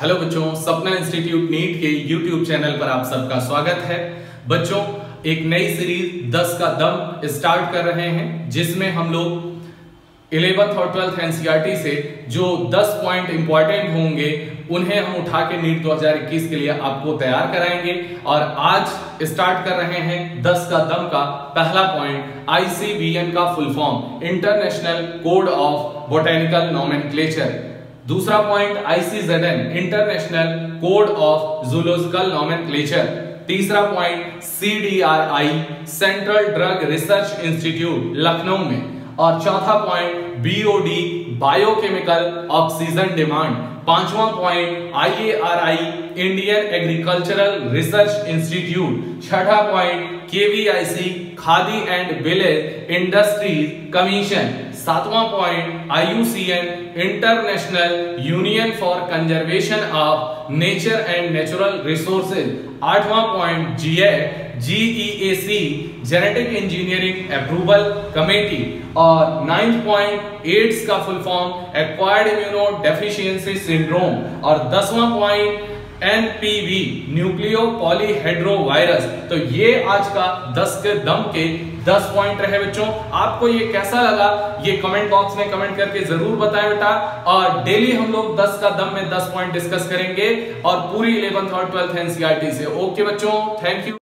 Hello बच्चों, Sapna institute NEET के YouTube channel पर आप सबका स्वागत है। बच्चों, एक नई सीरीज 10 का दम स्टार्ट कर रहे हैं, जिसमें हम लोग 11th और 12th एनसीईआरटी से जो 10 पॉइंट इंपॉर्टेंट होंगे उन्हें हम उठा के नीट 2021 के लिए आपको तैयार कराएंगे। और आज स्टार्ट कर रहे हैं 10 का दम का पहला पॉइंट, ICBN का full form international code of botanical nomenclature. दूसरा point ICZN international code of zoological nomenclature. तीसरा point CDRI central drug research institute Lucknow में। और चौथा point BOD biochemical oxygen demand. पांचवा point IARI Indian agricultural research institute. छठा point KVIC Khadi and village industries commission. सातवां point IUCN international union for conservation of nature and natural resources. आठवां point GEAC genetic engineering approval committee. और 9th point AIDS का full form acquired immuno deficiency syndrome. और 10वां point NPV nucleo polyhedrovirus. तो ये आज का 10 के दम के 10 पॉइंट रहे बच्चों। आपको ये कैसा लगा ये कमेंट बॉक्स में कमेंट करके जरूर बताएं बेटा। और डेली हम लोग 10 का दम में 10 पॉइंट डिस्कस करेंगे और पूरी 11th और 12th एनसीईआरटी से। ओके बच्चों, थैंक यू।